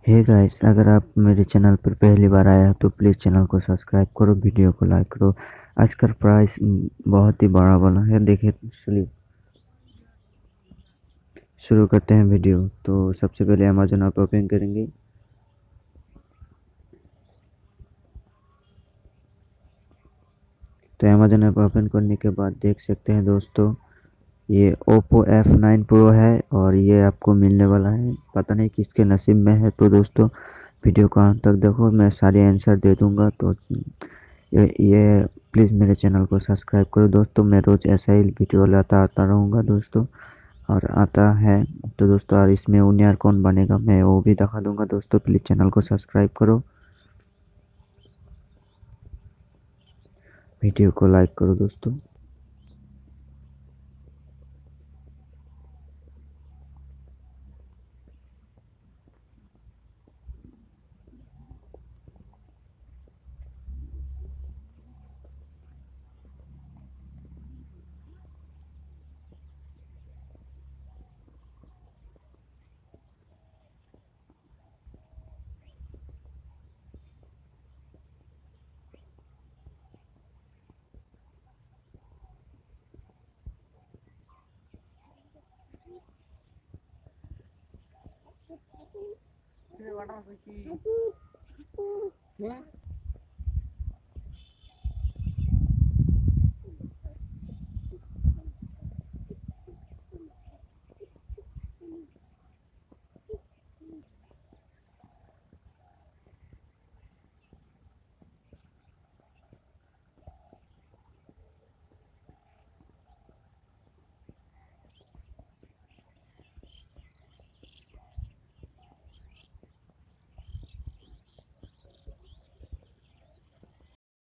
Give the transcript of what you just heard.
Hey guys, अगर आप मेरे चैनल पर पहली बार आया तो प्लीज़ चैनल को सब्सक्राइब करो, वीडियो को लाइक करो। आज का प्राइस बहुत ही बड़ा वाला है। देखिए, शुरू करते हैं वीडियो। तो सबसे पहले अमेजन आप ओपन करेंगे। तो अमेजन ऐप ओपन करने के बाद देख सकते हैं दोस्तों, ये ओप्पो F9 प्रो है और ये आपको मिलने वाला है। पता नहीं किसके नसीब में है। तो दोस्तों, वीडियो को अंत तक देखो, मैं सारे आंसर दे दूंगा। तो ये प्लीज़ मेरे चैनल को सब्सक्राइब करो दोस्तों। मैं रोज़ ऐसा ही वीडियो लाता आता रहूँगा दोस्तों, और आता है। तो दोस्तों, और इसमें उनियार कौन बनेगा मैं वो भी दिखा दूंगा दोस्तों। प्लीज़ चैनल को सब्सक्राइब करो, वीडियो को लाइक करो दोस्तों।